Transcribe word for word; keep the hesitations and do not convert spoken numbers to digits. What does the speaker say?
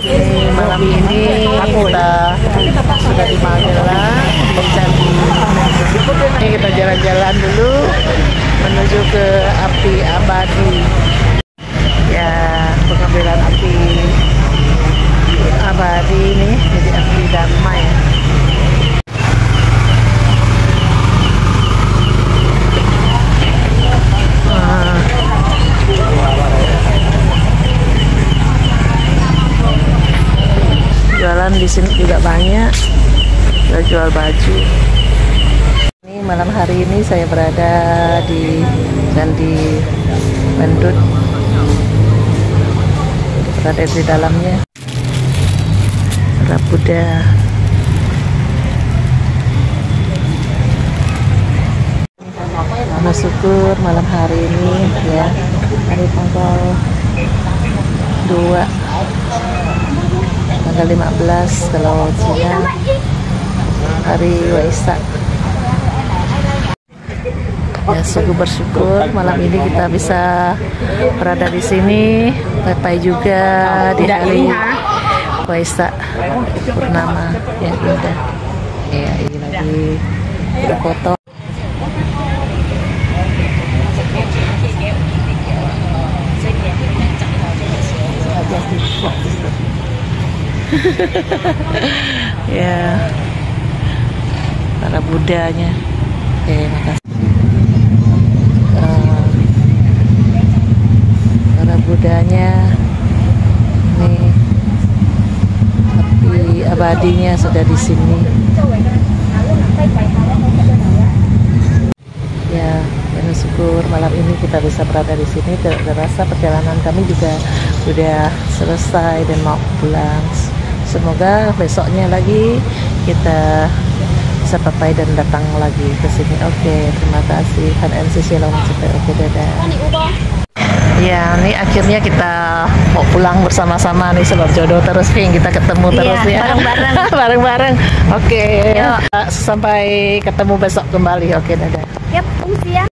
Ini malam ini kita sudah di Magelang, di Candi. Ini kita jalan-jalan dulu menuju ke api abadi. Ya, pengambilan api abadi ini jadi api damai. Jualan di sini juga banyak, kita jual baju. Ini malam hari ini saya berada di Candi Mendut, berada di dalamnya. Para Buddha. Bersyukur malam hari ini ya, hari tanggal dua, tanggal lima belas kalau Cina, hari Waisak. Ya, sungguh bersyukur malam ini kita bisa berada di sini, Pepai juga di hari Waisak purnama yang indah. Ya, ini lagi berfoto. Ya, para Budanya. Oke, makasih. Uh, para Budanya, nih api abadinya sudah di sini. Ya, bersyukur malam ini kita bisa berada di sini. Terasa perjalanan kami juga sudah selesai dan mau pulang. Semoga besoknya lagi kita bisa papai dan datang lagi ke sini. Oke, terima kasih. Han N C Shalom. Oke, dadah. Ya, ini akhirnya kita mau pulang bersama-sama nih, sebab jodoh terus Ping, kita ketemu iya, terus ya. Bareng-bareng. Bareng-bareng. Oke. Sampai ketemu besok kembali. Oke, dadah. Yap, fungsi ya.